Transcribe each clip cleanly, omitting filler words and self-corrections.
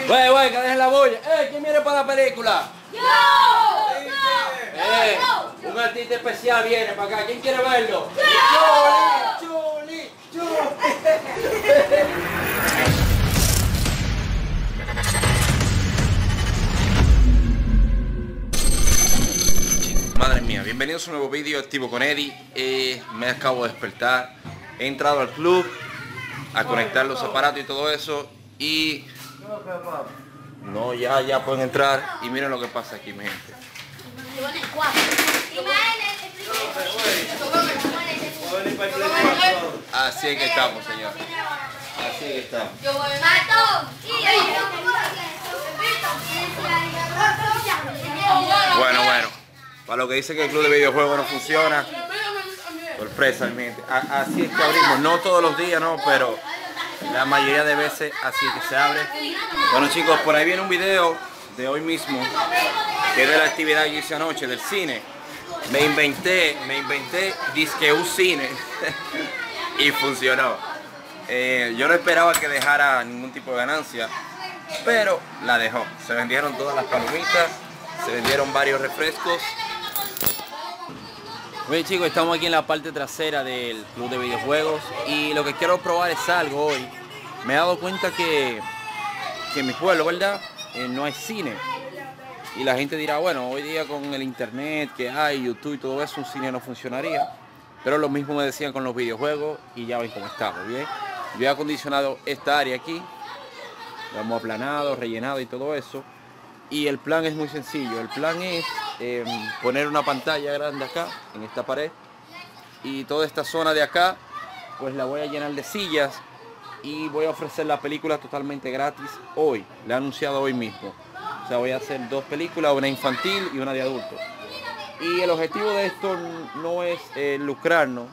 Güey, que dejen la bulla. ¿Quién viene para la película? ¡Yo! Un artista especial viene para acá. ¿Quién quiere verlo? ¡Chuli! Madre mía, bienvenidos a un nuevo vídeo activo con Eddie. Me acabo de despertar. He entrado al club a conectar los aparatos y todo eso. Y... no, ya pueden entrar. Y miren lo que pasa aquí, mi gente. Así es que estamos, señor. Así es que estamos. Bueno. Para lo que dice que el club de videojuegos no funciona. Sorpresa, mi gente. Así es que abrimos. No todos los días, no, pero la mayoría de veces así es que se abre. Bueno, chicos, por ahí viene un video de hoy mismo, que es de la actividad que hice anoche del cine. Me inventé, dizque un cine y funcionó. Yo no esperaba que dejara ningún tipo de ganancia, pero la dejó. Se vendieron todas las palomitas, se vendieron varios refrescos. Bueno, chicos, estamos aquí en la parte trasera del club de videojuegos y lo que quiero probar es algo hoy. Me he dado cuenta que en mi pueblo, ¿verdad? No hay cine. Y la gente dirá, bueno, hoy día con el internet que hay, YouTube y todo eso, un cine no funcionaría. Pero lo mismo me decían con los videojuegos y ya ven cómo estamos, ¿bien? Yo he acondicionado esta área aquí, lo hemos aplanado, rellenado y todo eso. Y el plan es muy sencillo. El plan es poner una pantalla grande acá, en esta pared. Y toda esta zona de acá, pues la voy a llenar de sillas. Y voy a ofrecer la película totalmente gratis hoy. La he anunciado hoy mismo. O sea, voy a hacer dos películas, una infantil y una de adultos. Y el objetivo de esto no es lucrarnos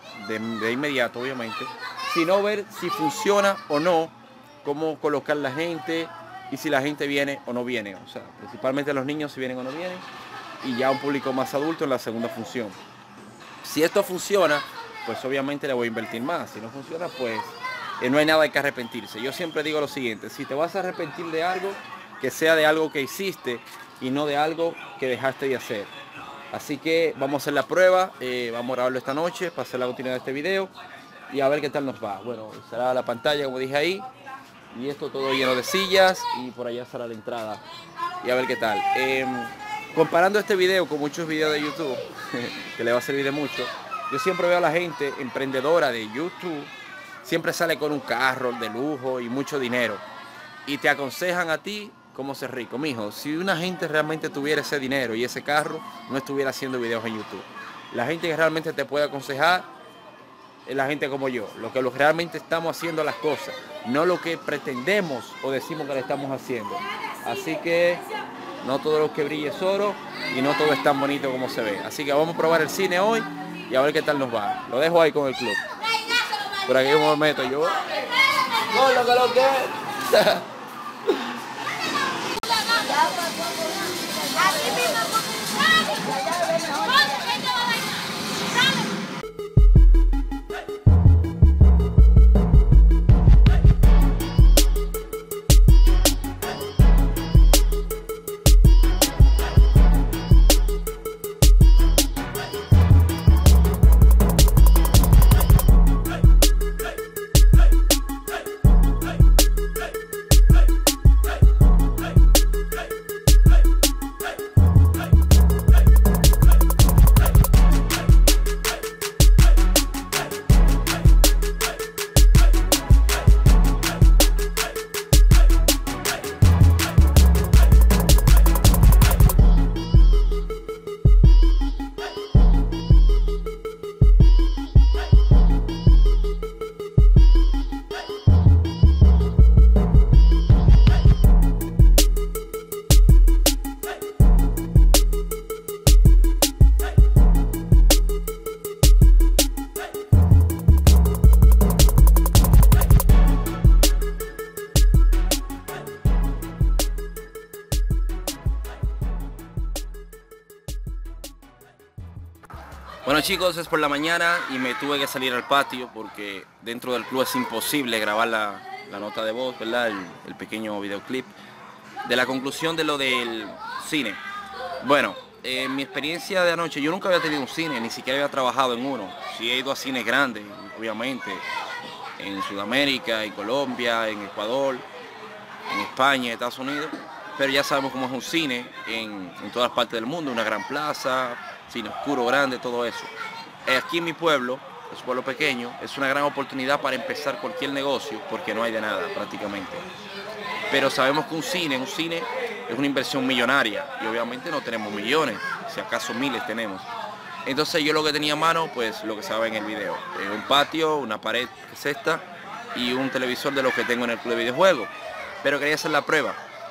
de inmediato, obviamente, sino ver si funciona o no, cómo colocar la gente y si la gente viene o no viene. O sea, principalmente los niños si vienen o no vienen. Y ya un público más adulto en la segunda función. Si esto funciona, pues obviamente le voy a invertir más. Si no funciona, pues no hay nada que arrepentirse. Yo siempre digo lo siguiente: si te vas a arrepentir de algo, que sea de algo que hiciste y no de algo que dejaste de hacer. Así que vamos a hacer la prueba, vamos a grabarlo esta noche para hacer la continuidad de este video y a ver qué tal nos va. Bueno, será la pantalla como dije ahí y esto todo lleno de sillas y por allá será la entrada y a ver qué tal. Comparando este video con muchos videos de YouTube que le va a servir de mucho, yo siempre veo a la gente emprendedora de YouTube, siempre sale con un carro de lujo y mucho dinero y te aconsejan a ti cómo ser rico. Mijo, si una gente realmente tuviera ese dinero y ese carro, no estuviera haciendo videos en YouTube. La gente que realmente te puede aconsejar es la gente como yo, lo que realmente estamos haciendo las cosas, no lo que pretendemos o decimos que le estamos haciendo. Así que no todo lo que brilla es oro y no todo es tan bonito como se ve. Así que vamos a probar el cine hoy y a ver qué tal nos va. Lo dejo ahí con el club. Por aquí me meto yo. No, lo que Bueno chicos, es por la mañana y me tuve que salir al patio porque dentro del club es imposible grabar la nota de voz, ¿verdad? El pequeño videoclip de la conclusión de lo del cine. Bueno, en mi experiencia de anoche, yo nunca había tenido un cine, ni siquiera había trabajado en uno. Sí he ido a cines grandes, obviamente, en Sudamérica, en Colombia, en Ecuador, en España, en Estados Unidos, pero ya sabemos cómo es un cine en todas partes del mundo, una gran plaza, cine oscuro, grande, todo eso. Aquí en mi pueblo, es un pueblo pequeño, es una gran oportunidad para empezar cualquier negocio, porque no hay de nada prácticamente. Pero sabemos que un cine es una inversión millonaria y obviamente no tenemos millones, si acaso miles tenemos. Entonces yo lo que tenía a mano, pues lo que se ve en el video, un patio, una pared que es esta y un televisor de los que tengo en el club de videojuegos. Pero quería hacer la prueba.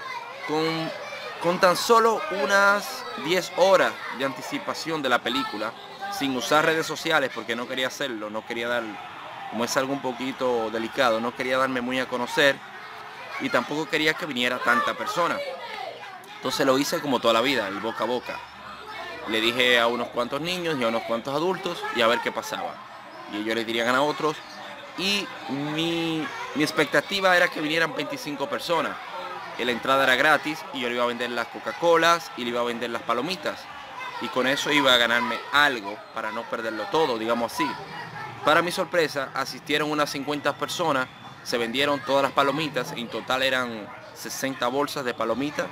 Con tan solo unas 10 horas de anticipación de la película, sin usar redes sociales porque no quería hacerlo, no quería dar, como es algo un poquito delicado, no quería darme muy a conocer y tampoco quería que viniera tanta persona. Entonces lo hice como toda la vida, el boca a boca. Le dije a unos cuantos niños y a unos cuantos adultos y a ver qué pasaba. Y ellos les dirían a otros. Y mi expectativa era que vinieran 25 personas. La entrada era gratis y yo le iba a vender las Coca-Colas y le iba a vender las palomitas. Y con eso iba a ganarme algo para no perderlo todo, digamos así. Para mi sorpresa, asistieron unas 50 personas, se vendieron todas las palomitas, en total eran 60 bolsas de palomitas.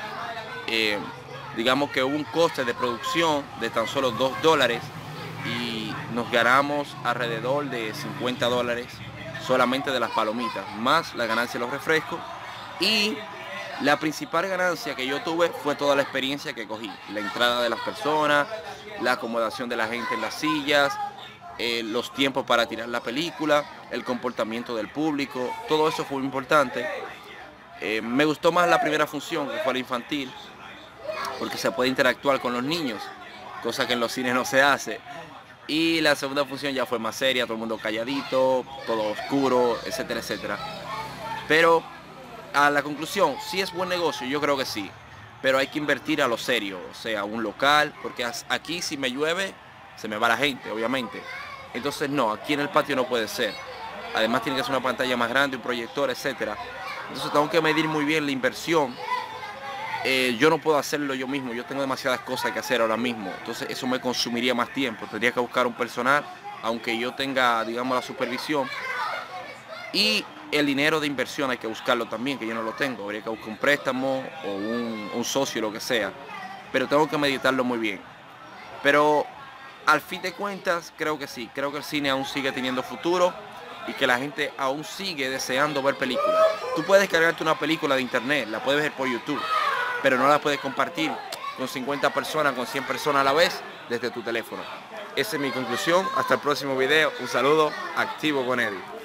Digamos que hubo un coste de producción de tan solo $2 y nos ganamos alrededor de $50 solamente de las palomitas, más la ganancia de los refrescos. Y la principal ganancia que yo tuve fue toda la experiencia que cogí, la entrada de las personas, la acomodación de la gente en las sillas, los tiempos para tirar la película, el comportamiento del público, todo eso fue muy importante. Me gustó más la primera función, que fue la infantil, porque se puede interactuar con los niños, cosa que en los cines no se hace. Y la segunda función ya fue más seria, todo el mundo calladito, todo oscuro, etcétera, etcétera. Pero a la conclusión, sí es buen negocio, yo creo que sí, pero hay que invertir a lo serio, o sea, un local, porque aquí si me llueve, se me va la gente, obviamente. Entonces no, aquí en el patio no puede ser. Además tiene que ser una pantalla más grande, un proyector, etcétera. Entonces tengo que medir muy bien la inversión. Yo no puedo hacerlo yo mismo, yo tengo demasiadas cosas que hacer ahora mismo, entonces eso me consumiría más tiempo, tendría que buscar un personal, aunque yo tenga, digamos, la supervisión, y el dinero de inversión hay que buscarlo también, que yo no lo tengo, habría que buscar un préstamo o un socio, lo que sea, pero tengo que meditarlo muy bien. Pero al fin de cuentas, creo que sí, creo que el cine aún sigue teniendo futuro y que la gente aún sigue deseando ver películas. Tú puedes cargarte una película de internet, la puedes ver por YouTube, pero no la puedes compartir con 50 personas, con 100 personas a la vez desde tu teléfono. Esa es mi conclusión. Hasta el próximo video. Un saludo. Activo con Eddie.